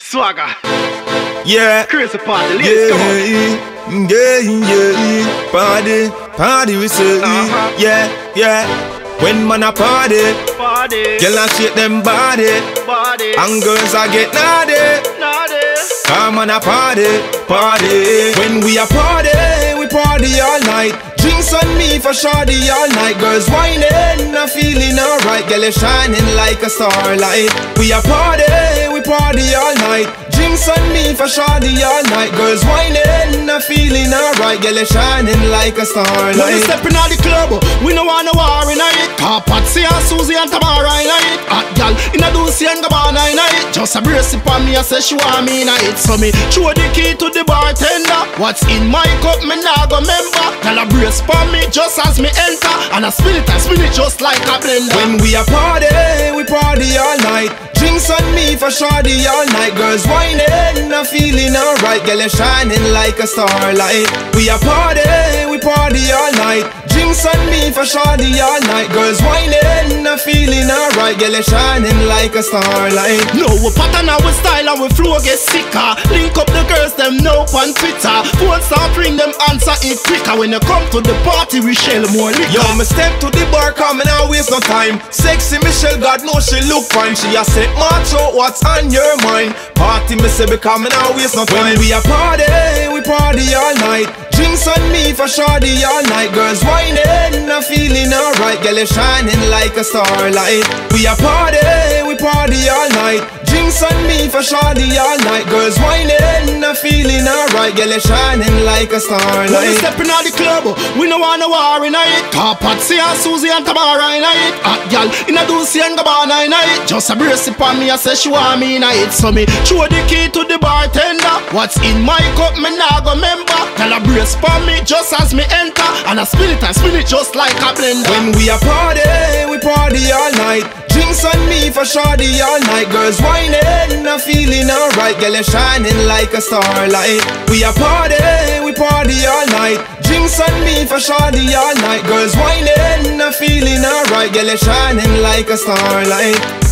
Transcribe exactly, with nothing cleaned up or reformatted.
Swagger. Yeah. Crazy party, ladies, yeah, come on. Yeah, yeah, party, party we say. Uh-huh. Yeah, yeah. When man a party, Party, girl a shake them body, body, and girls a get naughty. naughty. Come on a party, party. When we a party, we party all night. Drinks on me for shawty all night. Girls whining, I'm feeling alright. Girl is shining like a starlight. We a party, we party all night. Drinks on me for shawty all night. Girls whining, I'm feeling alright. Girl is shining like a starlight. When we stepping out the club, we no want no war in it. Car Patsy and Susie and Tamara in it. Hot gal in a Dulce and Gabbana in it. Just a brace upon me, I say she want me in it. So me throw the key to the bartender. What's in my cup, me nah go remember. Tell a brace upon me just as me enter. And I spin it and spin it just like a blender. When we a party, we party all night. Drinks on me for shawty all night. Girls whining, I'm feeling alright. Girl is shining like a starlight. We a party, we party all night. Drinks on me for shawty all night. Girls whining, I'm feeling alright. Girl is shining like a starlight. No, we pattern our style and we flow get sicker. Link up the girls, them know on Twitter. Phone start ring, them answer it quicker. When you come to the party, we shell more liquor. Yo, me step to the bar, come and I waste no time. Sexy Michelle, God knows she look fine. She a set march out what's on your mind. Party, me say, become and I waste no time. When we a party, we party all night. Drinks on me for shawty all night. Girls whining, I'm feeling alright. Girl is shining like a starlight. We a party, we party all night. Drinks on me for shawty all night. Girls whining, I'm feeling alright. Girl is shining like a When we starlight. stepping out the club, we no want no war in it. Car Patsy and Susie and Tamara in it. Hot gal in a Dulce and Gabbana in it. Just a brace upon me, I say she want me in it. So me throw the key to the bartender. What's in my cup, me nah go remember. Tell a brace upon me just as me enter. And I spin it and spin it just like a blender. When we a party, we party all night. Drinks on me for shawty all night. Girls whining, I'm feeling alright. Girl is shining like a starlight. We a party, we party all night. Drinks on me for shawty all night. Girls whining, I'm feeling alright. Girl is shining like a starlight.